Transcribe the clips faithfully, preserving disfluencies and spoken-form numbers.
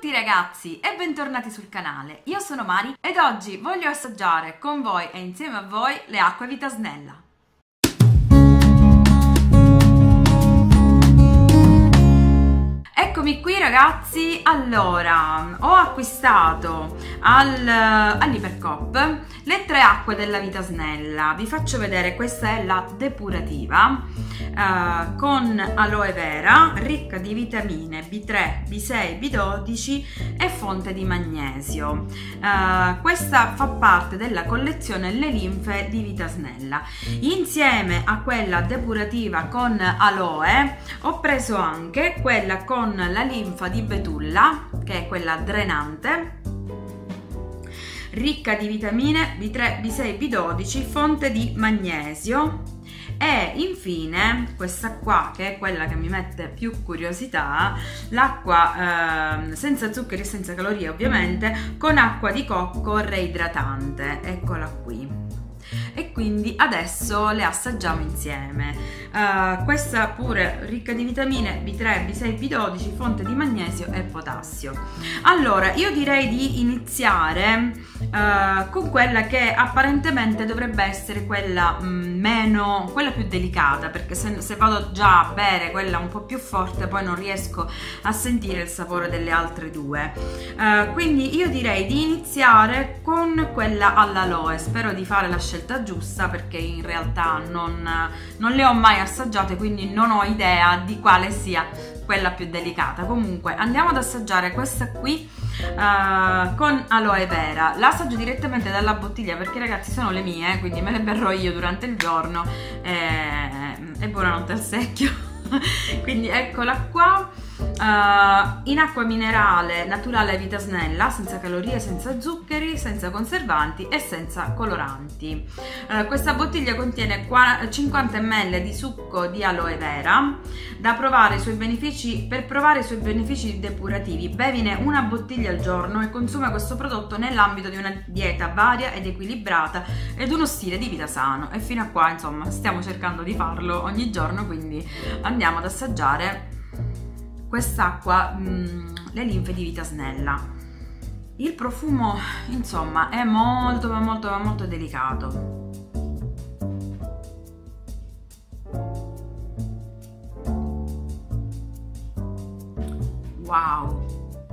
tutti ragazzi e bentornati sul canale, io sono Mari ed oggi voglio assaggiare con voi e insieme a voi le acque Vitasnella. Eccomi qui ragazzi, allora ho acquistato al, all'Ipercoop le tre acque della Vitasnella. Vi faccio vedere, questa è la depurativa eh, con aloe vera, ricca di vitamine B tre, B sei, B dodici e fonte di magnesio. Eh, questa fa parte della collezione Le linfe di Vitasnella. Insieme a quella depurativa con aloe ho preso anche quella con la linfa di betulla, che è quella drenante, ricca di vitamine B tre, B sei, B dodici, fonte di magnesio, e infine questa qua che è quella che mi mette più curiosità, l'acqua eh, senza zuccheri e senza calorie ovviamente, con acqua di cocco reidratante, eccola qui. E quindi adesso le assaggiamo insieme. Uh, questa pure ricca di vitamine B tre, B sei, B dodici, fonte di magnesio e potassio. Allora io direi di iniziare uh, con quella che apparentemente dovrebbe essere quella mh, meno, quella più delicata, perché se, se vado già a bere quella un po' più forte poi non riesco a sentire il sapore delle altre due. Uh, quindi io direi di iniziare con quella all'aloe. Spero di fare la scelta giusta, perché in realtà non, non le ho mai assaggiate, quindi non ho idea di quale sia quella più delicata. Comunque andiamo ad assaggiare questa qui uh, con aloe vera. La assaggio direttamente dalla bottiglia perché ragazzi sono le mie, quindi me le berrò io durante il giorno e, e buonanotte al secchio. Quindi eccola qua, uh, in acqua minerale naturale Vitasnella, senza calorie, senza zuccheri, senza conservanti e senza coloranti. Uh, questa bottiglia contiene cinquanta millilitri di succo di aloe vera. Da provare i suoi benefici, per provare i suoi benefici depurativi, bevine una bottiglia al giorno e consuma questo prodotto nell'ambito di una dieta varia ed equilibrata ed uno stile di vita sano. E fino a qua insomma stiamo cercando di farlo ogni giorno, quindi andiamo ad assaggiare quest'acqua, le linfe di Vitasnella. Il profumo insomma è molto ma molto ma molto delicato. Wow,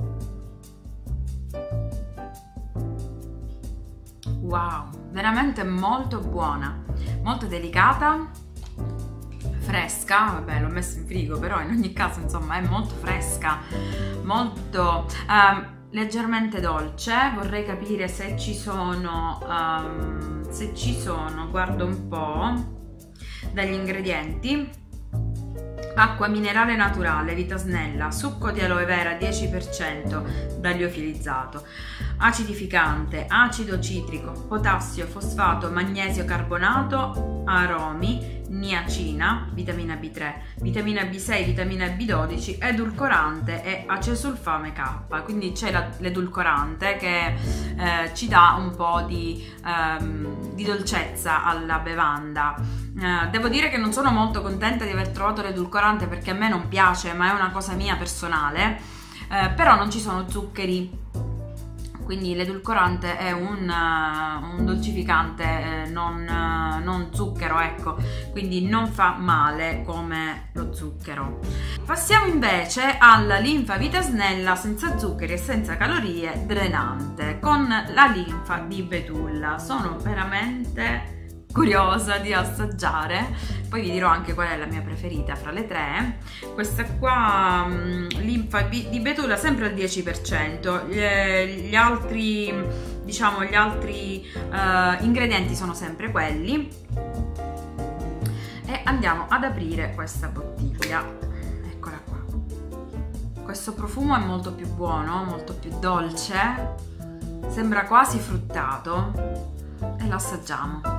wow, veramente molto buona, molto delicata, fresca. Vabbè, l'ho messa in frigo, però in ogni caso insomma è molto fresca, molto um, leggermente dolce. Vorrei capire se ci sono um, se ci sono guardo un po' dagli ingredienti: acqua minerale naturale Vitasnella, succo di aloe vera dieci per cento da liofilizzato, acidificante, acido citrico, potassio, fosfato, magnesio carbonato, aromi, niacina, vitamina B tre, vitamina B sei, vitamina B dodici, edulcorante e acesulfame K. Quindi c'è l'edulcorante che eh, ci dà un po' di, ehm, di dolcezza alla bevanda. Eh, devo dire che non sono molto contenta di aver trovato l'edulcorante, perché a me non piace, ma è una cosa mia personale. Eh, però non ci sono zuccheri, quindi l'edulcorante è un, uh, un dolcificante, eh, non, uh, non zucchero, ecco, quindi non fa male come lo zucchero. Passiamo invece alla linfa Vitasnella senza zuccheri e senza calorie, drenante, con la linfa di betulla. Sono veramente curiosa di assaggiare, poi vi dirò anche qual è la mia preferita fra le tre. Questa qua mh, linfa di betulla sempre al dieci per cento. Gli, gli altri diciamo gli altri uh, ingredienti sono sempre quelli. E andiamo ad aprire questa bottiglia. Eccola qua. Questo profumo è molto più buono, molto più dolce, sembra quasi fruttato, e lo assaggiamo.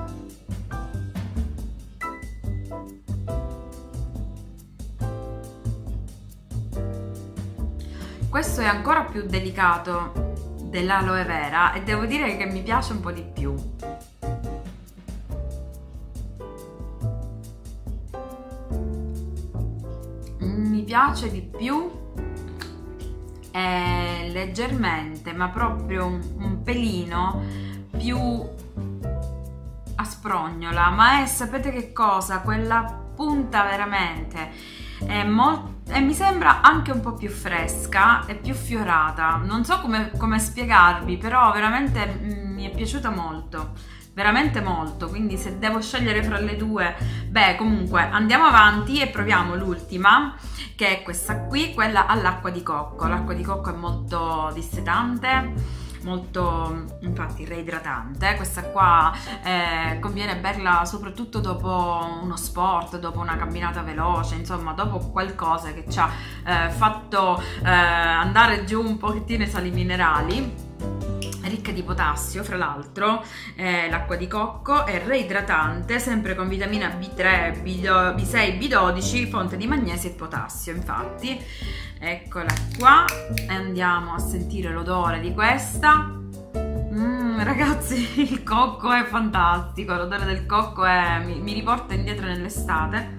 Questo è ancora più delicato dell'aloe vera e devo dire che mi piace un po' di più. Mi piace di più è leggermente, ma proprio un, un pelino più a sprognola, ma è, sapete che cosa? Quella punta veramente è molto, e mi sembra anche un po' più fresca e più fiorata, non so come, come spiegarvi, però veramente mm, mi è piaciuta molto, veramente molto, quindi se devo scegliere fra le due, beh, comunque andiamo avanti e proviamo l'ultima, che è questa qui, quella all'acqua di cocco. L'acqua di cocco è molto dissetante, molto, infatti, reidratante. Questa qua eh, conviene berla soprattutto dopo uno sport, dopo una camminata veloce, insomma dopo qualcosa che ci ha eh, fatto eh, andare giù un pochettino i sali minerali. Ricca di potassio, fra l'altro, eh, l'acqua di cocco è reidratante, sempre con vitamina B tre, B sei, B dodici, fonte di magnesio e potassio. Infatti, eccola qua, e andiamo a sentire l'odore di questa. Mm, ragazzi, il cocco è fantastico, l'odore del cocco è, mi, mi riporta indietro nell'estate.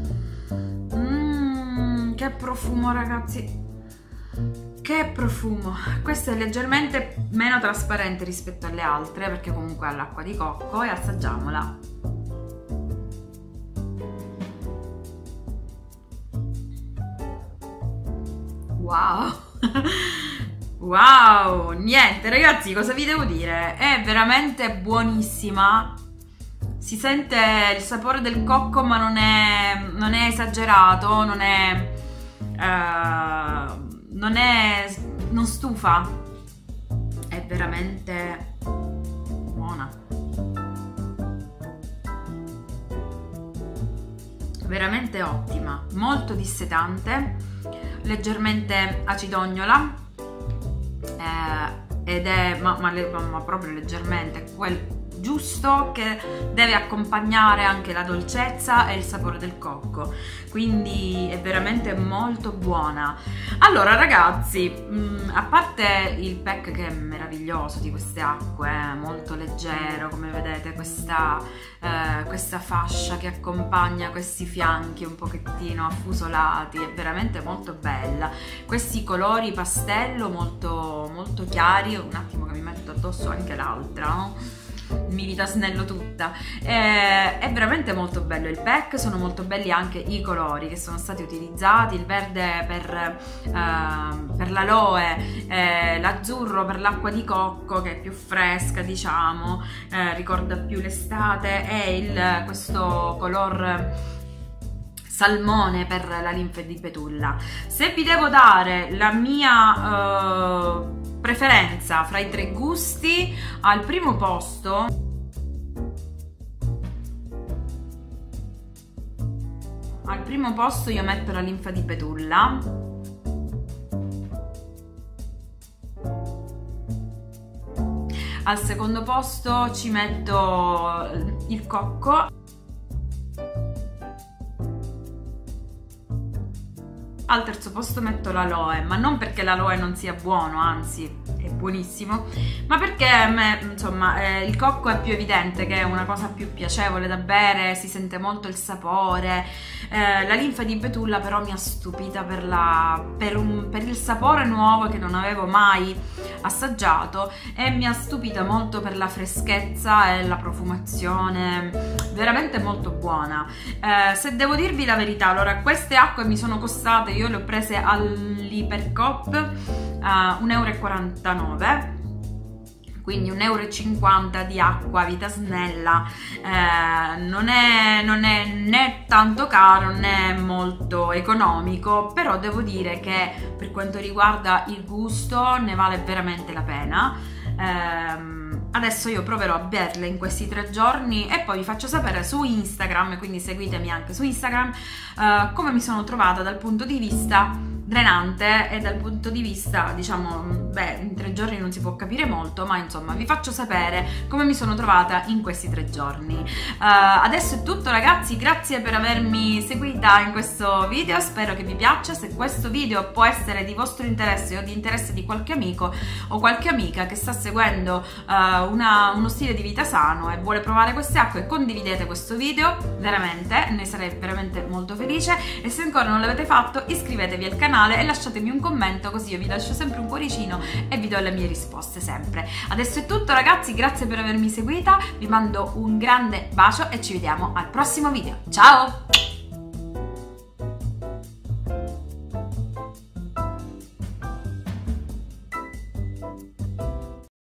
Mm, che profumo, ragazzi! Che profumo! Questa è leggermente meno trasparente rispetto alle altre perché comunque ha l'acqua di cocco, e assaggiamola. Wow! Wow! Niente ragazzi, cosa vi devo dire? È veramente buonissima. Si sente il sapore del cocco, ma non è, non è esagerato, non è... Uh, non è, non stufa, è veramente buona, veramente ottima, molto dissetante, leggermente acidognola, eh, ed è, ma, ma, ma proprio leggermente, quel giusto che deve accompagnare anche la dolcezza e il sapore del cocco, quindi è veramente molto buona. Allora ragazzi, mh, a parte il pack che è meraviglioso di queste acque, eh, molto leggero, come vedete questa, eh, questa fascia che accompagna questi fianchi un pochettino affusolati, è veramente molto bella, questi colori pastello molto, molto chiari. Un attimo che mi metto addosso anche l'altra, no? Mi vita snello tutta. Eh, è veramente molto bello il pack, sono molto belli anche i colori che sono stati utilizzati, il verde per, eh, per l'aloe, eh, l'azzurro per l'acqua di cocco che è più fresca, diciamo, eh, ricorda più l'estate, e il, questo color salmone per la linfa di betulla. Se vi devo dare la mia eh, preferenza fra i tre gusti, al primo posto al primo posto io metto la linfa di betulla, al secondo posto ci metto il cocco, al terzo posto metto l'aloe, ma non perché l'aloe non sia buono, anzi è buonissimo, ma perché a me, insomma, eh, il cocco è più evidente che è una cosa più piacevole da bere, si sente molto il sapore. Eh, la linfa di betulla però mi ha stupita per, la, per, un, per il sapore nuovo che non avevo mai assaggiato, e mi ha stupita molto per la freschezza e la profumazione, veramente molto buona. Eh, se devo dirvi la verità, allora queste acque mi sono costate, io le ho prese all'Ipercoop uh, un euro e quarantanove, quindi un euro e cinquanta di acqua vita snella. Eh, non, è, non è né tanto caro né molto economico, però devo dire che per quanto riguarda il gusto ne vale veramente la pena. Eh, adesso io proverò a berle in questi tre giorni e poi vi faccio sapere su Instagram, quindi seguitemi anche su Instagram, eh, come mi sono trovata dal punto di vista drenante e dal punto di vista, diciamo, beh, in tre giorni non si può capire molto, ma insomma vi faccio sapere come mi sono trovata in questi tre giorni. Uh, adesso è tutto ragazzi, grazie per avermi seguita in questo video, spero che vi piaccia. Se questo video può essere di vostro interesse o di interesse di qualche amico o qualche amica che sta seguendo uh, una, uno stile di vita sano e vuole provare queste acque, condividete questo video, veramente, ne sarei veramente molto felice, e se ancora non l'avete fatto iscrivetevi al canale canale e lasciatemi un commento, così io vi lascio sempre un cuoricino e vi do le mie risposte sempre. Adesso è tutto ragazzi, grazie per avermi seguita, vi mando un grande bacio e ci vediamo al prossimo video. Ciao!